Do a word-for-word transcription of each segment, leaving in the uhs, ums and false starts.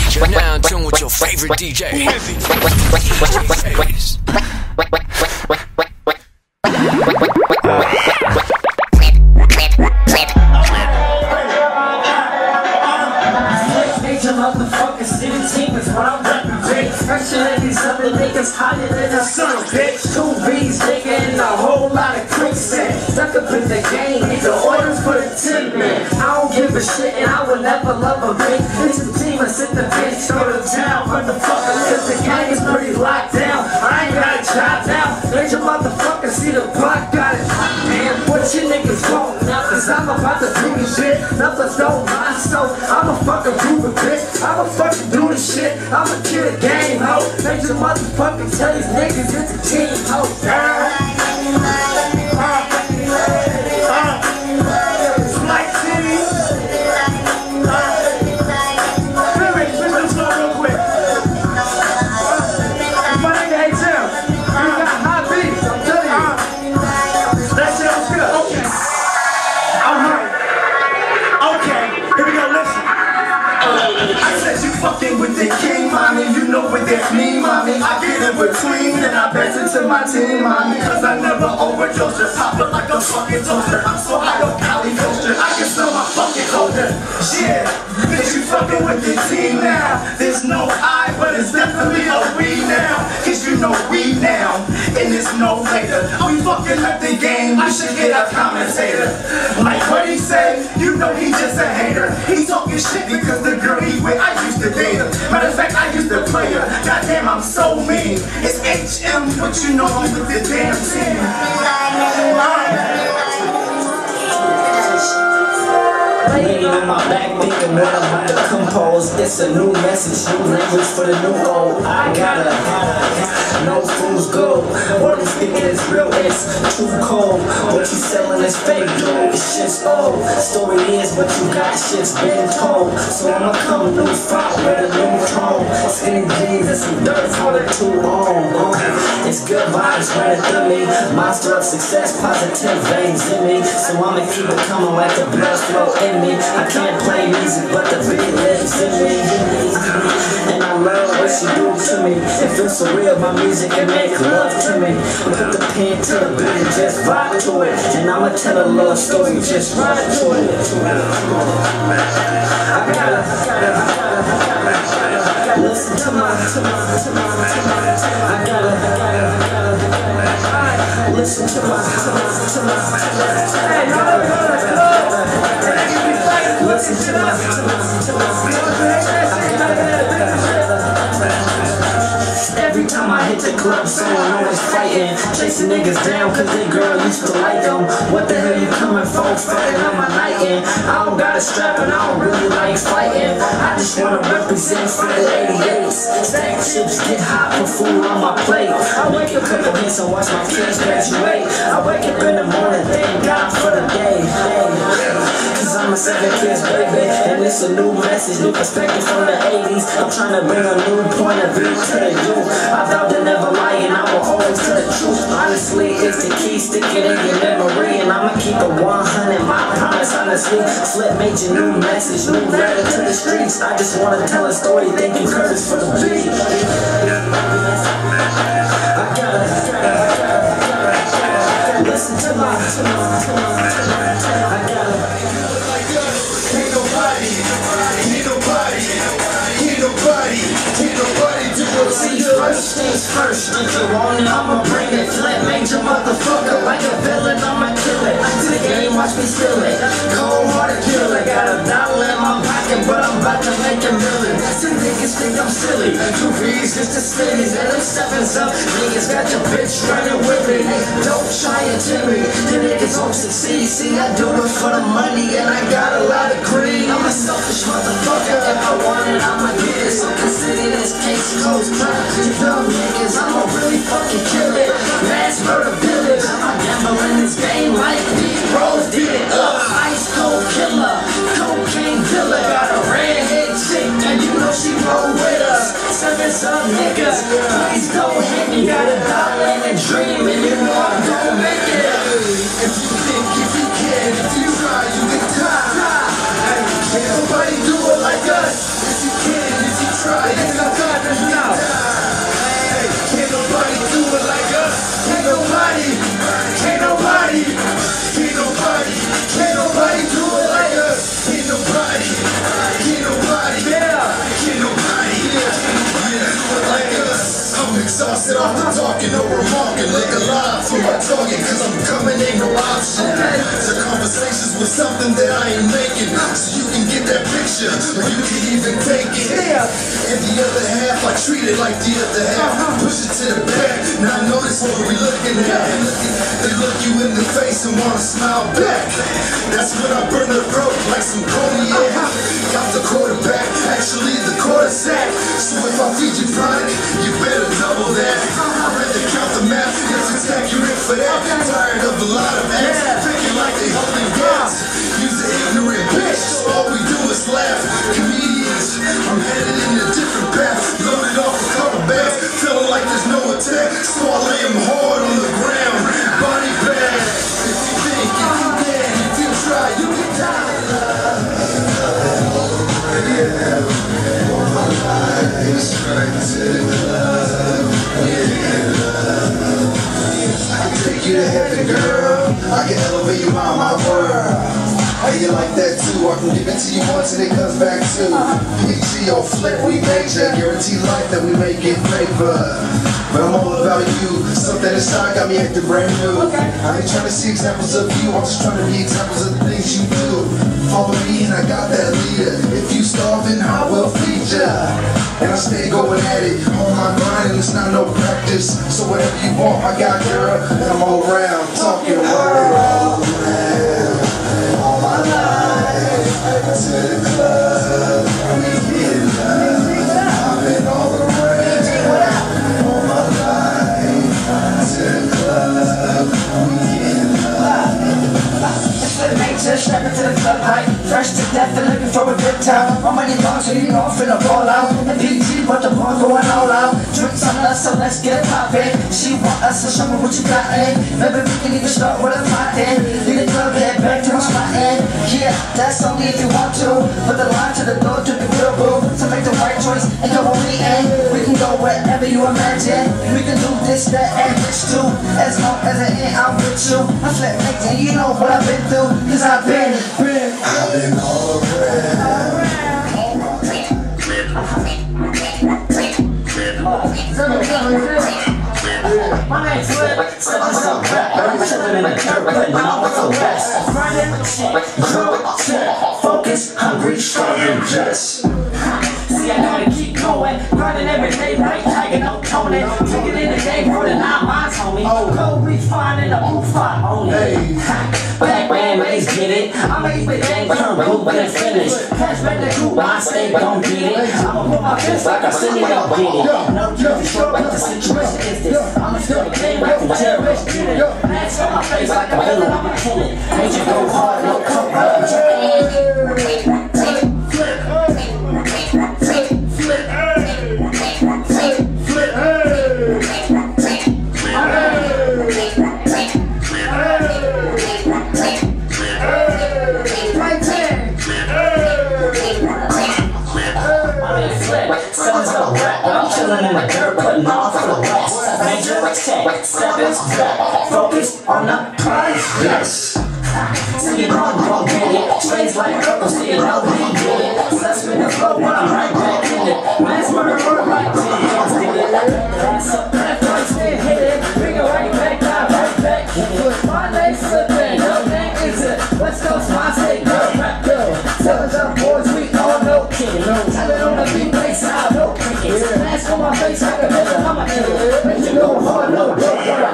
You're now in tune with your favorite D J. Heavy. Motherfucking seventeen is what I'm rapping, bitch. Fresher than these other niggas, higher than the sun, bitch. Two B's, nigga, and a whole lot of quicksand. Stuck up in the game, nigga, orders for the tin man. I don't give a shit, and I will never love a bitch. This is the team, I sit the bitch, go to town, motherfucker, cause the gang is pretty locked down. I ain't got a job now, let your motherfucker see the block, got it. Man, what you niggas want now? Cause I'm about to do this shit. Nothing don't lie, so I'ma fucking prove it, bitch. I'ma fucking do this shit. I'ma kill the game, ho. Make your motherfucking tell these niggas it's a team, ho. Uh, uh, uh, it's like city. Uh, really, let's go real quick. Uh, my nigga H-L. You got high beats, I'm telling you. Uh, that shit was good. Okay. Alright. Okay. Here we go, listen. I said you fucking with the king, mommy. You know what that mean, mommy. I get in between and I bet into my team, mommy. Cause I never overdose, just pop it like a fucking toaster. I'm so high on Cali coaster, I can smell my fucking holder. Yeah, bitch, you fucking with the team now. There's no I, but it's definitely a we now. Cause you know we now, and it's no later. We fucking up the game, I should get a commentator. Like what he say, you know he just a hater. He talking shit because the girl he with, I used to date her. Matter of fact, I used to play her. Goddamn, I'm so mean. It's H M, but you know I'm with the damn team. Laying on my back, thinking what I'm about to compose. It's a new message, new language for the new old. I gotta, no fools go. What is thinking is real, it's too cold. What you selling is fake, dude, it's shit's old. Story is what you got, shit's been told. So I'ma come new front with a new tone. Skinny jeans and some dirt for the two on. It's good vibes running through me. Monster of success, positive veins in me. So I'ma keep it coming like the blood flow in me. I can't play music, but the beat lives in me. And I love what she do to me. It feels so real, my music can make love to me. Put the pen to the beat and just vibe to it. And I'ma tell a love story, just ride to it. I gotta, gotta, gotta, gotta listen to my, to my, to my, to my, I gotta, gotta, gotta listen to my, to my, to my, hey, no, no, no, no. Listen to my, to my, to my, every time I hit the club, someone always fighting, chasing niggas down cause they girl used to like them. What the hell you coming for, fighting on my night in? I don't got a strap and I don't really like fighting. I just wanna represent for the eighty-eights. Stack chips, get hot, put food on my plate. I wake up a couple hits and watch my kids graduate. I wake up in the morning, thank God for the day. Cause I'm a seven kids baby, and it's a new message, new perspective from the eighties. I'm trying to bring a new point of view to the youth. I thought they never lie and I will always tell the truth. Honestly, it's the key, stick it in your memory. And I'ma keep it one hundred, my promise, honestly. Flip major new message, new letter to the streets. I just wanna tell a story, thank you Curtis for the beat. I gotta, gotta, gotta, gotta, gotta listen to my, to my, to my, to my, I gotta. Ain't nobody, ain't nobody, ain't nobody, ain't nobody do what we do. First things first, if you want it, I'ma bring it. Flip major motherfucker, like a villain, I'ma kill it. To the game, watch me steal it. Cold hearted killer, got a dollar in my pocket, but I'm about to make a million. Some niggas think I'm silly, two V's just the cities, and them sevens up. Niggas got your bitch running with me. Don't try it to me, the niggas won't succeed. See, I do it for the money, and I got a lot of greed. I'm a selfish motherfucker, if I want it, I'ma get it. So consider this case closed. You dumb niggas, I'ma really fucking kill it. Mass murder village, I'm gambling this game like D-Rose did it up. Ice cold killer, cocaine dealer. Got a redhead chick, and you know she roll with us. Sevens up niggas, please don't hit me. Got a dollar and a dream, and you know I'm gonna make it. If you think, if you can, if you try, you can try. Can't nobody do it like us. If you can, if you try. Set off the talking, no remarking, lick a line for my target, cause I'm coming, ain't no option. So conversations with something that I ain't making, so you can get that picture, or you can even take it. And the other half, I treat it like the other half. Push it to the back, now I notice what we looking at. They look you in the face and wanna smile back. That's when I burn the rope like some cognac. Got the quarterback, actually the quarter sack. So if I feed you product, you better double that. I'd rather count the math, yes, attack you in for that. Tired of a lot of acts, thinking like they holding gas. Use an ignorant bitch, so all we do is laugh. Comedians, I'm headed in a different path. Loaded off a couple bags, feeling like there's no attack. So I lay him hard on the ground, body bag. If you think, if you can, if you try, you can die. I can take you to heaven, girl. I can elevate you out my world. How you like that too? I can give it to you once and it comes back too. P G or flick, we major. Guarantee life that we make it favor. But I'm all about you. Something inside got me acting brand new. I ain't trying to see examples of you. I'm just trying to be examples of the things you do. Follow me and I got that leader. If you starving, I will feed ya. And I stay going at it. On my grind and it's not no practice. So whatever you want, I got girl. And I'm all around talking world. All my life, to the club, we get love. I've been all around. All my life, to the club, we get love. Just stepping to the club high, fresh to death and looking for a good time. My money long, so you know I'm finna ball out. And P G, but the ball going all out. Drinks on us, so let's get it poppin'. She want us, so show me what you got, eh? Maybe we can even start with a party. Leave the club, head back to my spot, eh? Yeah, that's only if you want to. Put the line to the door to the real boo. So make the right choice and go on the end. We can go wherever you imagine. We can do this, that, and this too. As long as it ain't out with you. I'm flat making, you know what I've been through. Cause I've been, been, I've been all around. My name's Flip, stepping so back, I'm chillin' in the dirt, putting on with the best. Running, check, drill, check, focus, hungry, starving, just. See, I gotta keep going, grinding every day, like Tiger, no toning. Take it in the game for the nine miles, homie. Go refine in the booth fight only. Pac-Man, let's get it. I'ma keep it dang turn blue, but it's finished. Catch back the group, I stay gon' get it. I'ma put my fist like I said it, I'll get it. No jersey short, but the situation is this. I'ma still the game like the terrorist did it. Mask on my face like a villain, I'ma kill it. Made you go hard, no coke, I'm chillin' in the dirt, putting on for the rest. Major check, stepping back, focus on the prize, yes. See you know you gon' get it. Strays like purple, so you know we get it. Let's spin the flow when I'm right back in it. Mass murder, murder, like T Jones did it. That's up, that right, stay hit it. Bring it right back down, right back in it. My legs slipping, no name is it. West Coast, my state, girl, rap girl. Tell us up, boys, we all know kidding. Tell it on the beat, place out, no crickets. Mask on my face like a villain, I'm a killer. Make you go hard, no joke,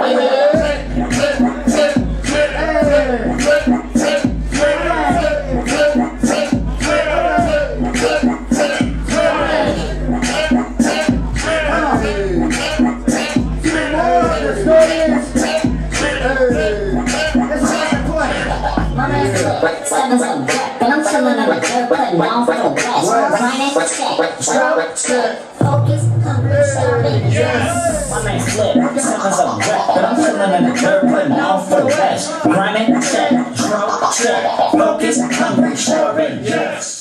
Sevens on deck, and I'm chillin' in the dirt, putting on for the rest. Grinding, check, stroke, check, focus, hungry, starving, yes. My name's Flip, sevens on deck, and I'm chillin' in the dirt, putting on for the rest. Grinding, check, stroke, check, focus, hungry, starving, yes.